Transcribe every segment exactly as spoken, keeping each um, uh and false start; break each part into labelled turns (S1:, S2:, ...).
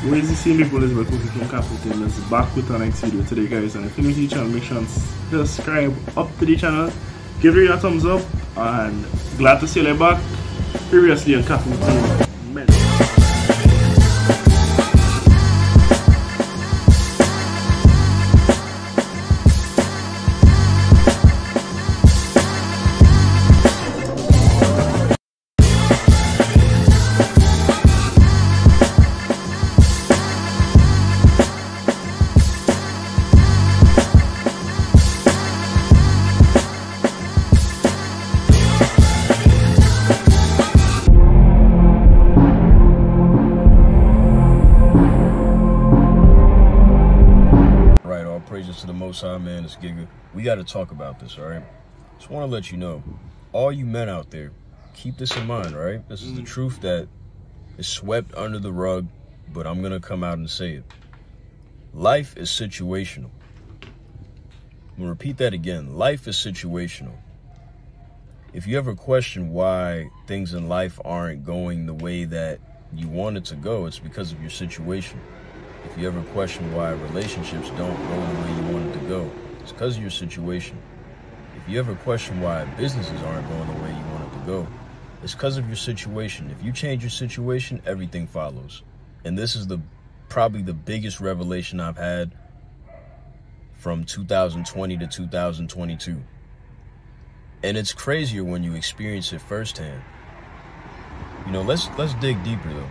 S1: Where is the same people as well cooking from Kafutainmentz back with our next video today, guys. And if you're new to the channel, make sure and subscribe up to the channel, give it a thumbs up, and glad to see you back previously on Kafutainmentz.
S2: Praises to the Most High, man. It's Giga. We got to talk about this, all right? Just want to let you know, all you men out there, keep this in mind, all right? This is the truth that is swept under the rug, but I'm going to come out and say it. Life is situational. I'm going to repeat that again. Life is situational. If you ever question why things in life aren't going the way that you want it to go, it's because of your situation. If you ever question why relationships don't go the way you want it to go, it's because of your situation. If you ever question why businesses aren't going the way you want it to go, it's because of your situation. If you change your situation, everything follows. And this is the probably the biggest revelation I've had from two thousand twenty to two thousand twenty-two. And it's crazier when you experience it firsthand. You know, let's let's dig deeper though.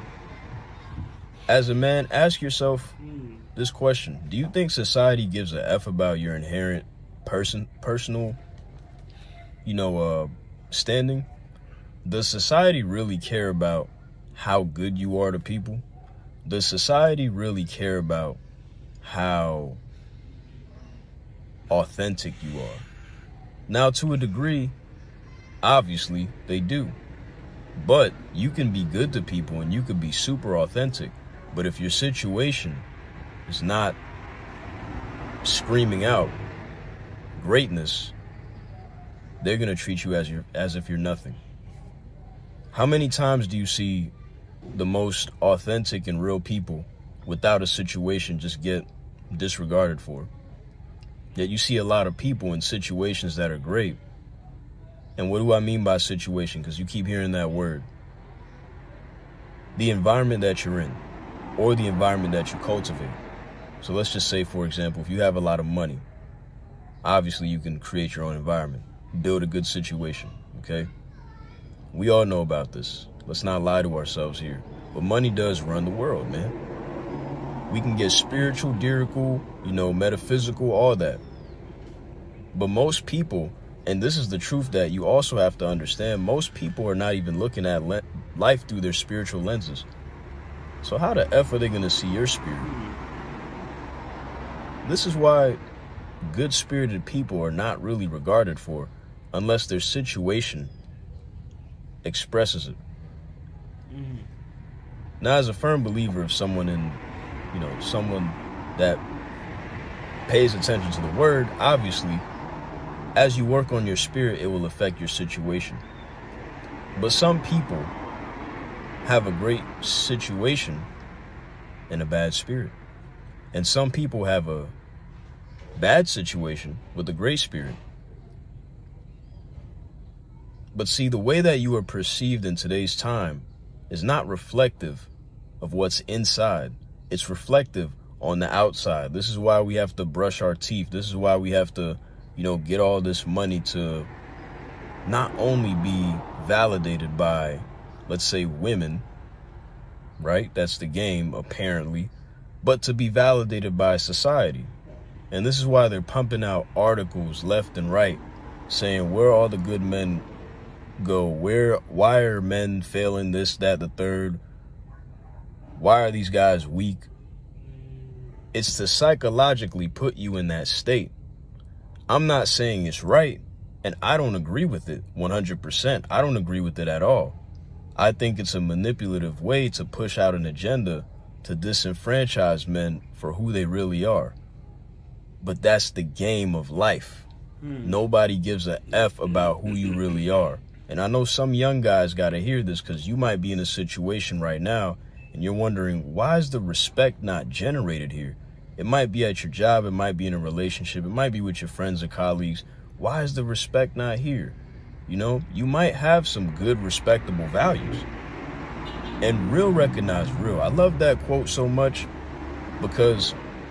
S2: As a man, ask yourself this question. Do you think society gives a F about your inherent person, personal, you know, uh, standing? Does society really care about how good you are to people? Does society really care about how authentic you are? Now, to a degree, obviously, they do. But you can be good to people and you could be super authentic. But if your situation is not screaming out greatness, they're going to treat you as, you're, as if you're nothing. How many times do you see the most authentic and real people without a situation just get disregarded for? Yet you see a lot of people in situations that are great. And what do I mean by situation? Because you keep hearing that word. The environment that you're in, or the environment that you cultivate. So let's just say, for example, if you have a lot of money, obviously you can create your own environment, build a good situation, okay? We all know about this. Let's not lie to ourselves here. But money does run the world, man. We can get spiritual, dirical, you know, metaphysical, all that. But most people, and this is the truth that you also have to understand, most people are not even looking at le- life through their spiritual lenses. So how the F are they going to see your spirit? This is why good-spirited people are not really regarded for unless their situation expresses it. Mm-hmm. Now, as a firm believer of someone in, you know, someone that pays attention to the word, obviously, as you work on your spirit, it will affect your situation. But some people have a great situation and a bad spirit. And some people have a bad situation with a great spirit. But see, the way that you are perceived in today's time is not reflective of what's inside. It's reflective on the outside. This is why we have to brush our teeth. This is why we have to, you know, get all this money to not only be validated by, let's say, women, right? That's the game, apparently, but to be validated by society. And this is why they're pumping out articles left and right saying where all the good men go, where, why are men failing this, that, the third? Why are these guys weak? It's to psychologically put you in that state. I'm not saying it's right, and I don't agree with it one hundred percent. I don't agree with it at all. I think it's a manipulative way to push out an agenda to disenfranchise men for who they really are. But that's the game of life. Hmm. Nobody gives a F about who you really are. And I know some young guys got to hear this, because you might be in a situation right now and you're wondering, why is the respect not generated here? It might be at your job, it might be in a relationship, it might be with your friends or colleagues. Why is the respect not here? You know, you might have some good, respectable values. And real recognize real. I love that quote so much because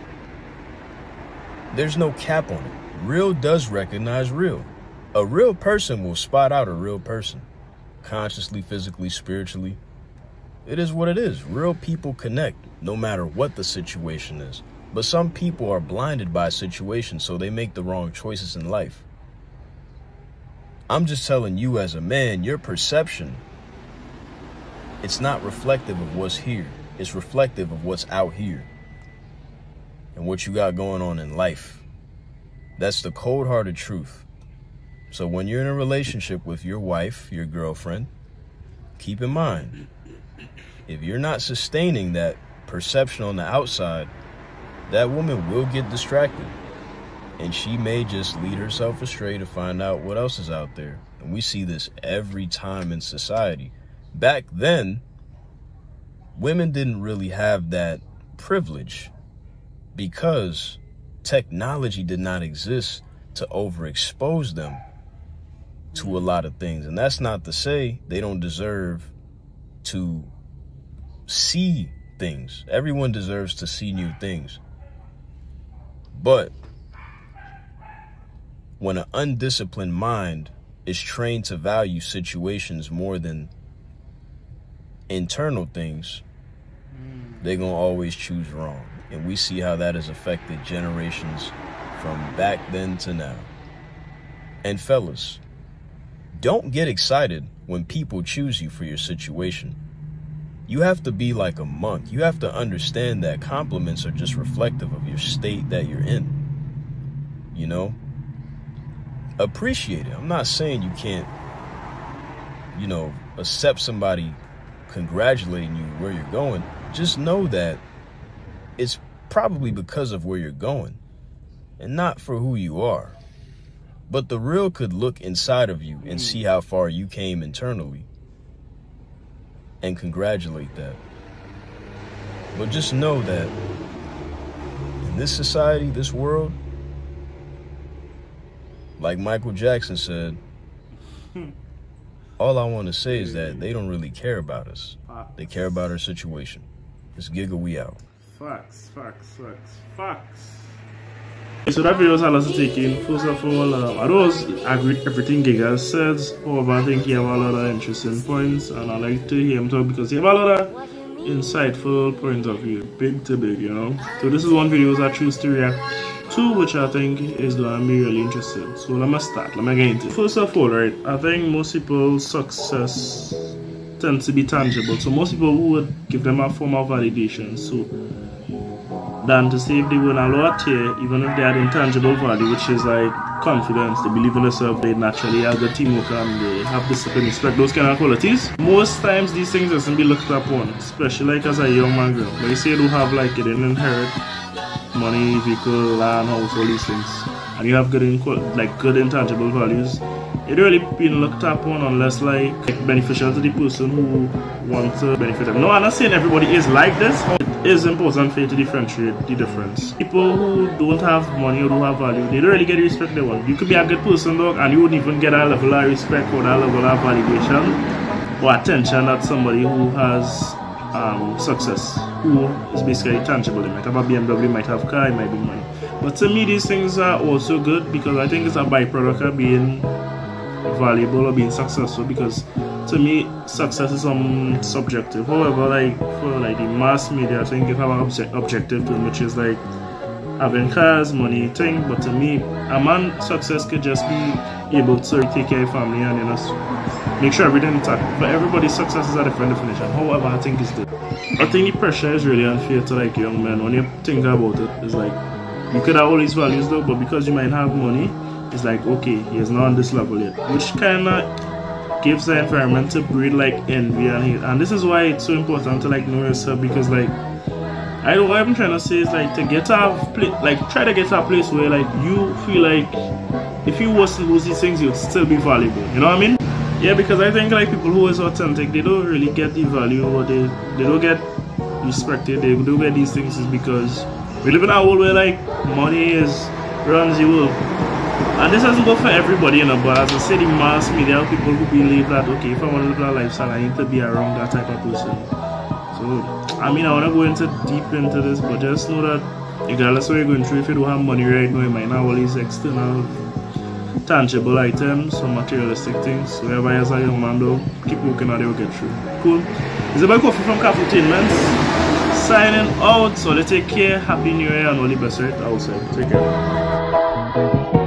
S2: there's no cap on it. Real does recognize real. A real person will spot out a real person. Consciously, physically, spiritually. It is what it is. Real people connect, no matter what the situation is. But some people are blinded by situations, so they make the wrong choices in life. I'm just telling you as a man, your perception, it's not reflective of what's here. It's reflective of what's out here and what you got going on in life. That's the cold-hearted truth. So when you're in a relationship with your wife, your girlfriend, keep in mind, if you're not sustaining that perception on the outside, that woman will get distracted. And she may just lead herself astray to find out what else is out there. And we see this every time in society. Back then, women didn't really have that privilege because technology did not exist to overexpose them to a lot of things. And that's not to say they don't deserve to see things. Everyone deserves to see new things. But when an undisciplined mind is trained to value situations more than internal things, they're going to always choose wrong. And we see how that has affected generations from back then to now. And fellas, don't get excited when people choose you for your situation. You have to be like a monk. You have to understand that compliments are just reflective of your state that you're in. You know? Appreciate it. I'm not saying you can't, you know, accept somebody congratulating you where you're going. Just know that it's probably because of where you're going and not for who you are. But the real could look inside of you and see how far you came internally and congratulate that. But just know that in this society, this world, like Michael Jackson said, all I want to say is that they don't really care about us. They care about our situation. It's Giga, we out.
S1: Facts, facts, facts, facts. So that video was a lot to take in. First of all, um, I don't agree with everything Giga says. However, I think he have a lot of interesting points, and I like to hear him talk because he have a lot of insightful points of view, big to big, you know. So this is one video I choose to react to, which I think is gonna be really interesting. So let me start. Let me get into it. First of all, right, I think most people's success tends to be tangible. So most people who would give them a form of validation. So than to say if they were in a lower tier, even if they had intangible value, which is like confidence, they believe in themselves, they naturally have good teamwork, and they have discipline, respect, those kind of qualities. Most times these things doesn't be looked upon, especially like as a young man girl. But you say you do have like, you didn't inherit money, vehicle, land, house, all these things, and you have good in, like good intangible values, it really been looked upon unless like, like beneficial to the person who wants to benefit them. No, I'm not saying everybody is like this. It is important for you to differentiate the difference. People who don't have money or don't have value, they don't really get the respect they want. You could be a good person, dog, and you wouldn't even get that level of respect or that level of validation or attention that somebody who has um, success, who is basically tangible. They might have a B M W, might have a car, it might be money. But to me, these things are also good because I think it's a byproduct of being valuable or being successful, because to me success is some subjective. However, like for like the mass media, I think you have an obje objective to it, which is like having cars, money, thing. But to me, a man's success could just be able to take care of family and, you know, make sure everything is intact. But everybody's success is a different definition. However, I think it's good. I think the pressure is really unfair to like young men. When you think about it, it's like you could have all these values though, but because you might have money, it's like, okay, he is not on this level yet, which kind of gives the environment to breed like envy and hate. And this is why it's so important to like know yourself, because like I what I'm trying to say is like to get a place, like try to get to a place where like you feel like if you was to lose these things, you'd still be valuable. You know what I mean? Yeah, because I think like people who is authentic, they don't really get the value, or they they don't get respected. They do get these things is because we live in a world where like money is runs the world. And this doesn't go for everybody, you know, but as I said, the mass media people who believe that, okay, if I want to live that lifestyle, I need to be around that type of person. So, I mean, I want to go into deep into this, but just know that regardless of what you're going through, if you don't have money right now, you might not have all these external, tangible items or materialistic things. So, wherever you as a young man, though, keep working and they'll get through. Cool. It's about coffee from Kafutainmentz. Signing out. So, let's take care. Happy New Year and all the best right outside. Take care.